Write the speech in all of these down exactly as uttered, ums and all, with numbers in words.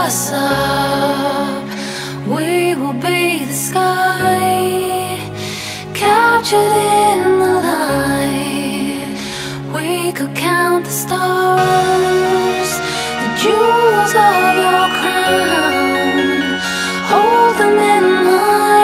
us up. We will be the sky, captured in the light. We could count the stars, the jewels of your crown. Hold them in my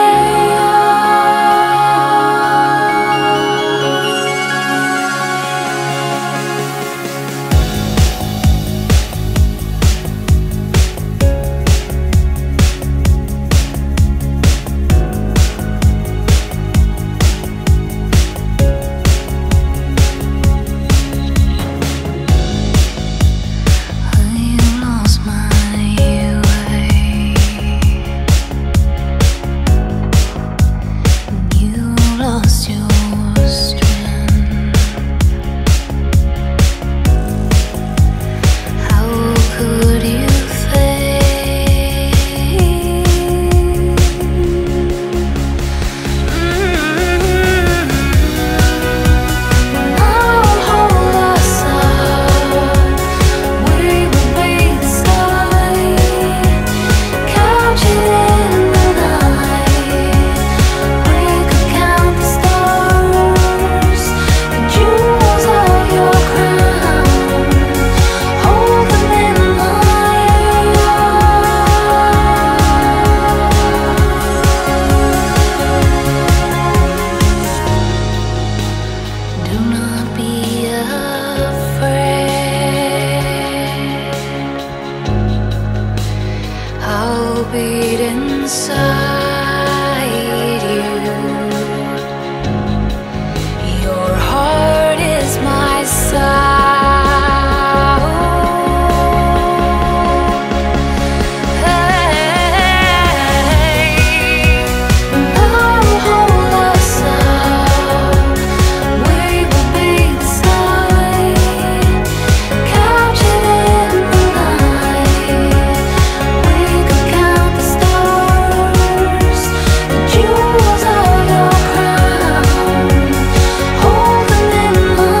beat inside you. Your heart is my sound. Hey, now hold us up. We will be the sky, captured in the night. We could count the stars, the jewels of your crown. Hold them in my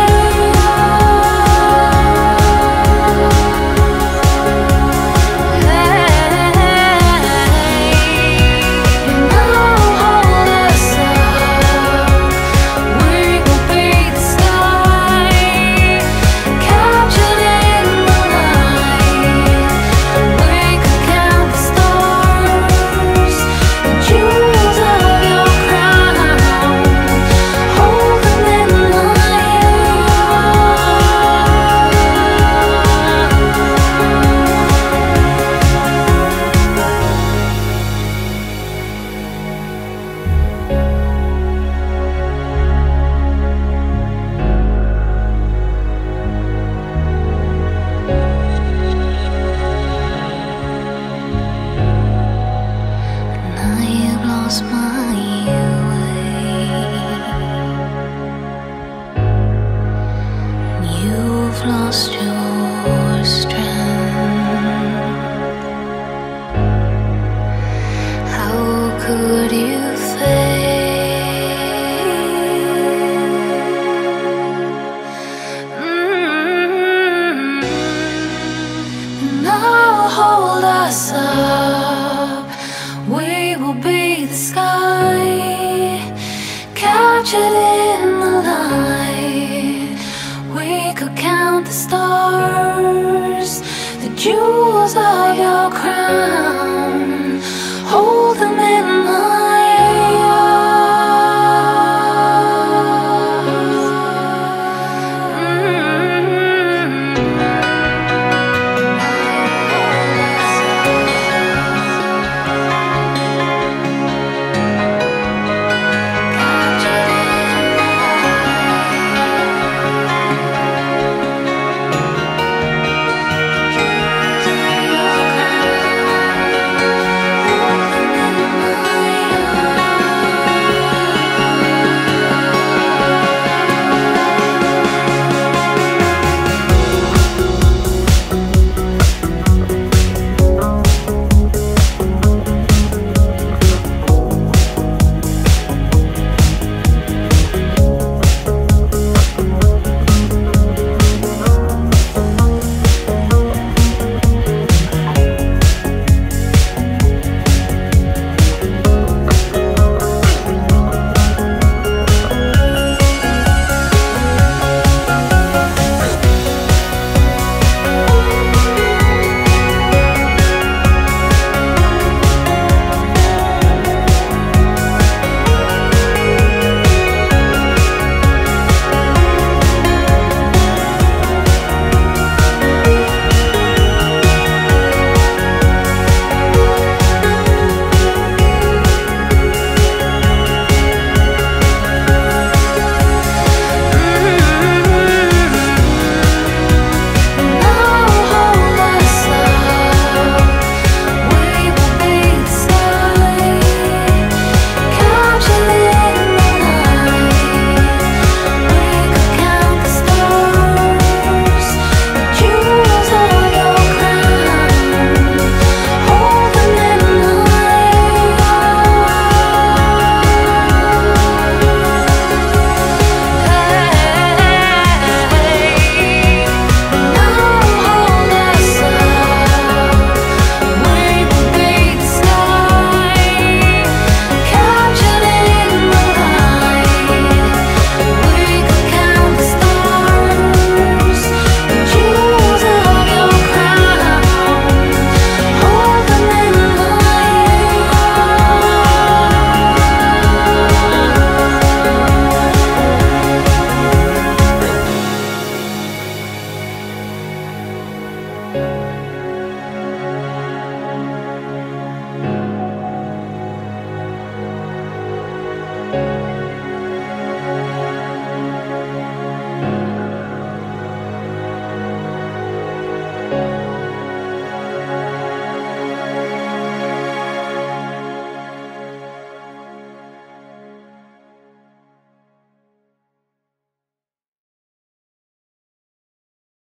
lost your strength. How could you fail? Mm-hmm. Now hold us up. We will be the sky, captured in the light. We could count the stars, the jewels of